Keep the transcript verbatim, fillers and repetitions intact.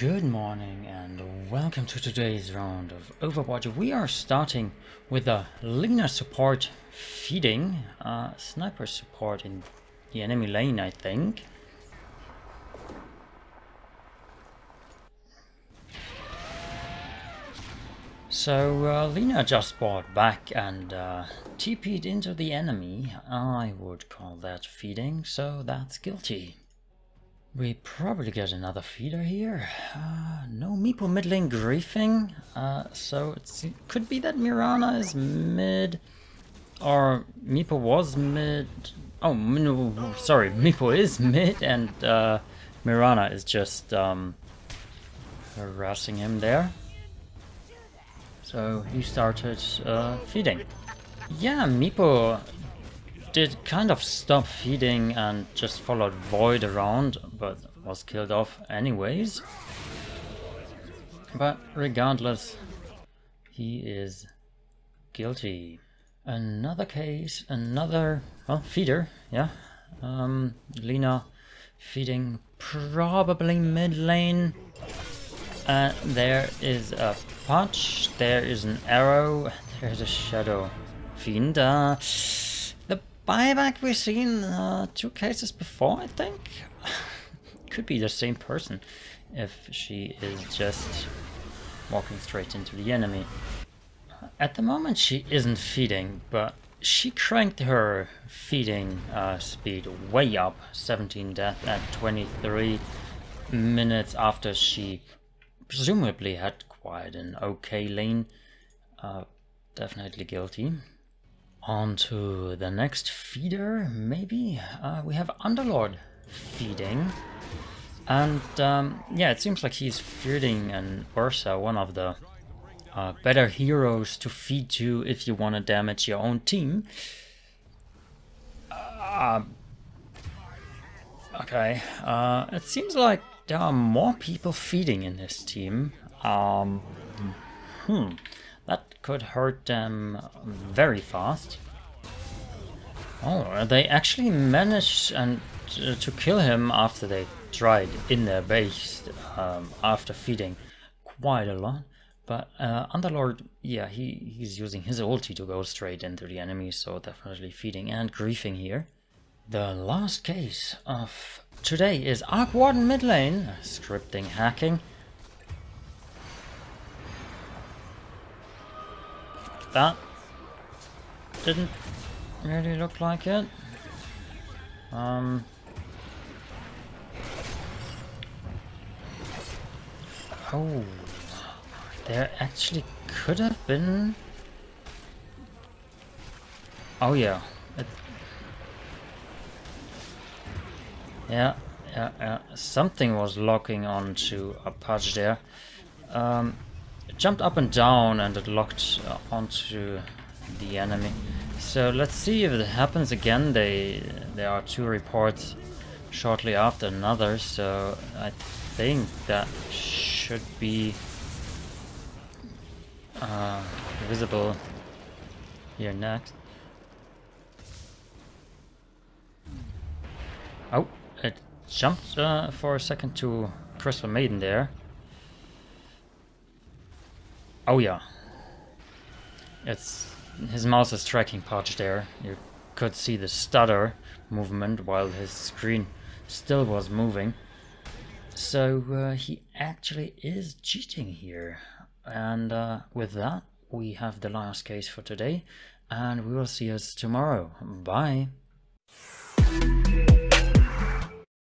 Good morning and welcome to today's round of Overwatch. We are starting with a Lina support feeding, uh, sniper support in the enemy lane, I think. So uh, Lina just bought back and uh, T P'd into the enemy. I would call that feeding, so that's guilty. We probably get another feeder here. Uh, no Meepo mid lane griefing, uh, so it's, it could be that Mirana is mid, or Meepo was mid. Oh, no, sorry, Meepo is mid, and uh, Mirana is just um, harassing him there. So he started uh, feeding. Yeah, Meepo did kind of stop feeding and just followed Void around, but was killed off anyways. But regardless, he is guilty. Another case, another, well, feeder, yeah. Um, Lina feeding probably mid lane. Uh, there is a punch, there is an arrow, there's a shadow fiend. Uh, Buyback we've seen uh, two cases before, I think. Could be the same person if she is just walking straight into the enemy. At the moment she isn't feeding, but she cranked her feeding uh, speed way up. seventeen death at twenty-three minutes after she presumably had quite an okay lane. Uh, definitely guilty. On to the next feeder, maybe? Uh, we have Underlord feeding. And um, yeah, it seems like he's feeding an Ursa, one of the uh, better heroes to feed to if you want to damage your own team. Uh, okay, uh, it seems like there are more people feeding in this team. Um, hmm. That could hurt them very fast. Oh, they actually managed and uh, to kill him after they tried in their base um, after feeding quite a lot. But uh, Underlord, yeah, he, he's using his ulti to go straight into the enemy, so definitely feeding and griefing here. The last case of today is Arc Warden mid lane, scripting hacking. That didn't really look like it. Um, oh, there actually could have been. Oh yeah, it, yeah, yeah, yeah. Something was locking onto a patch there. Um, It jumped up and down and it locked uh, onto the enemy. So let's see if it happens again. They there are two reports shortly after another, so I think that should be uh, visible here next. Oh, it jumped uh, for a second to Crystal Maiden there. Oh yeah, it's his mouse is tracking Podge there. You could see the stutter movement while his screen still was moving. So uh, he actually is cheating here. And uh, with that, we have the last case for today, and we will see us tomorrow. Bye.